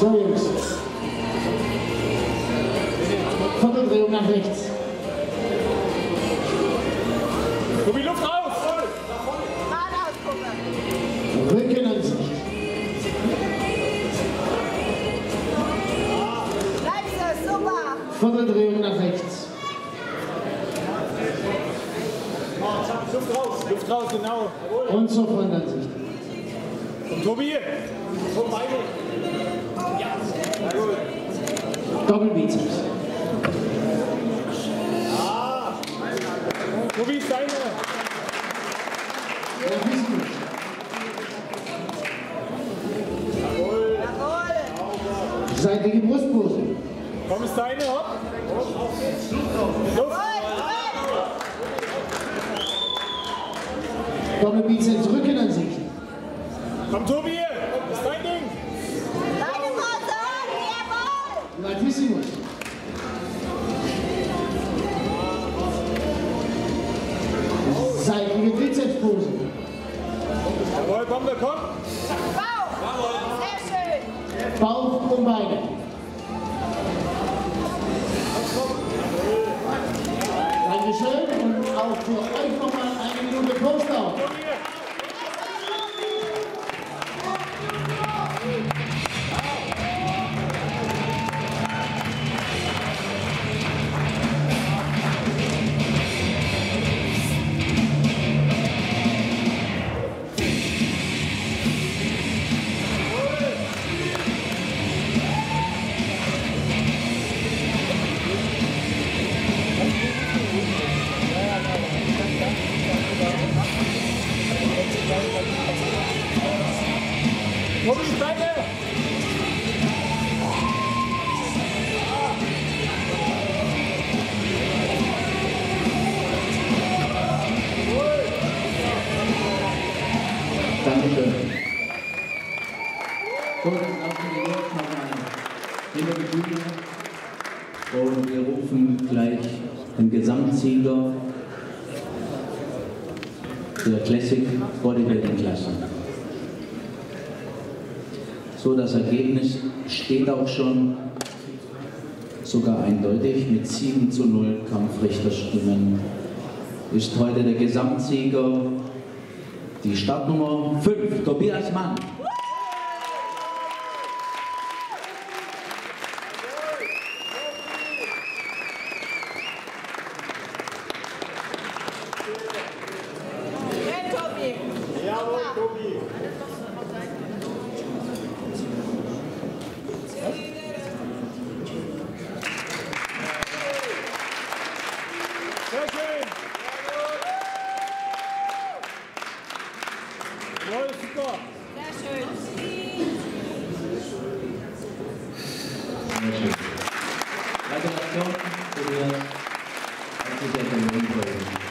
So Jungs. Vierteldrehung nach rechts. Tobi, Luft raus! Geradeaus gucken. Rückenansicht. Bleib so, super. Vierteldrehung nach rechts. Luft raus, genau. Und zur Frontansicht. Und Tobi, komm beide. Ja, sehr gut. Doppelbizeps. Ja. Tobi ist deine. Ja, wissen wir. Jawohl. Jawohl. Seitige Brustpose. Komm, ist deine, hopp. Luft. Doppelbizeps, Rückenansicht. Komm, Tobi, ist dein Ding. Deine Pose, jawohl. Latissimus. Seitige Trizepspose. Jawohl, komm, wir kommen. Bauch. Sehr schön. Bauch und Beine. Dankeschön und auch für euch nochmal eine Minute Post-Out. Tobi, ist deine. Dankeschön. Gut, laufen wir jetzt nochmal hinter die Bühne und wir rufen gleich den Gesamtsieger der Classic Bodybuilding Klasse. So, das Ergebnis steht auch schon sogar eindeutig mit 7:0 Kampfrichterstimmen. Ist heute der Gesamtsieger die Startnummer 5, Tobias Mann. Schön, Tobi. Jawohl, Tobi. Sehr schön. Jawohl, super. Sehr schön. Sehr schön. Gratulation, Tobias. Hat sich sehr verlohnt.